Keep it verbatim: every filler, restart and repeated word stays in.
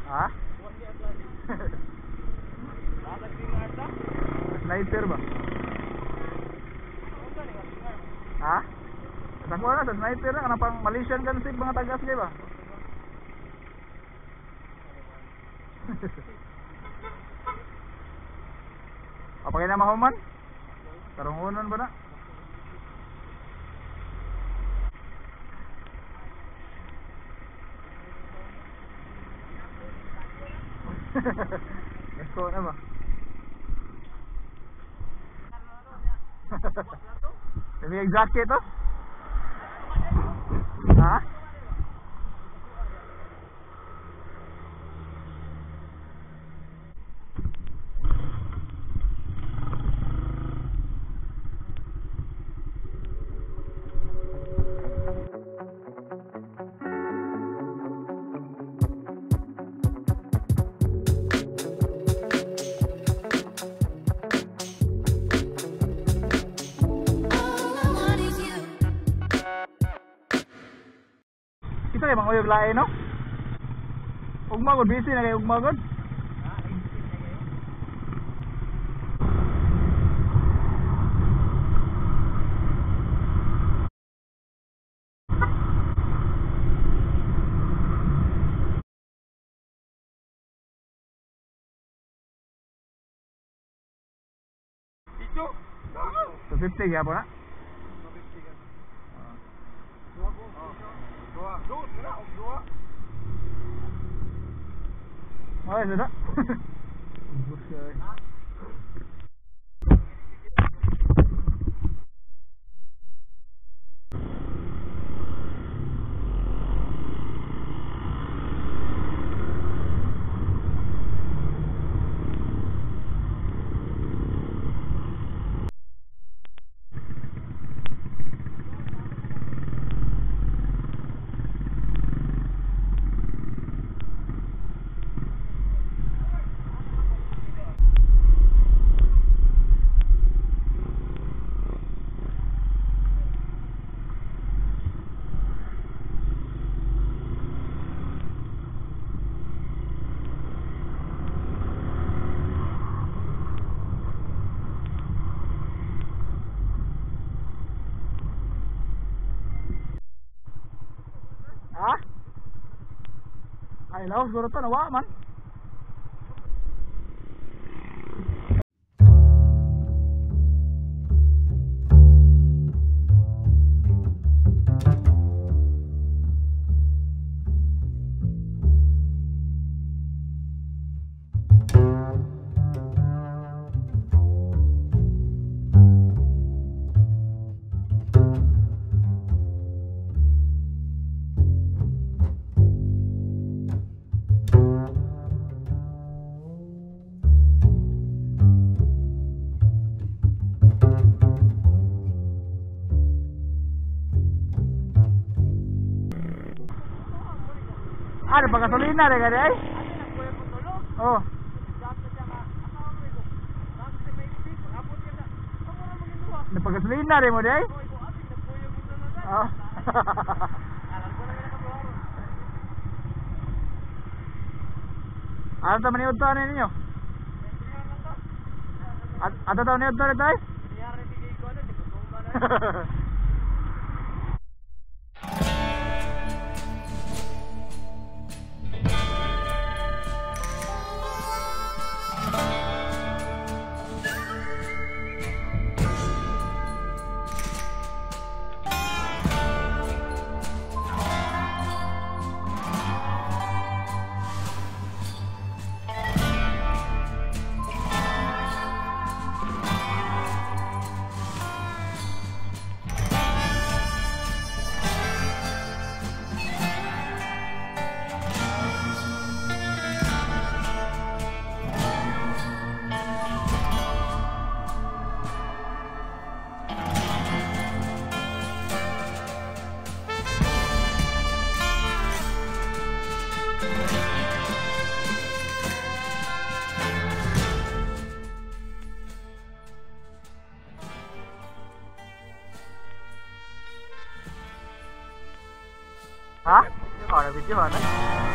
Hah? Sniper ba? Hah? Sa kuha na, sa sniper na, kanang pang Malaysian concept mga tagas kayo ba? Apa kaya na mahuman? Tarungunon ba na? Esko na ba? Sabi exact ito? Ha? Kita kay mga uyog lain no? Ugma gud busy na kay ugma gud. Ito. So fifty gyapon na. Dua, dua, dua, dua. Ay, sudah. Bus guys. Ha? Ay, laos siguro to, nawa man. Ada pagasolina deh kan, eh? Oh. Ada pagasolina deh mo deh? Oh. Ano tayo maniudto ano ninyo? Ano tayo maniudto rin tayo? Hah? Oh, ada video mana?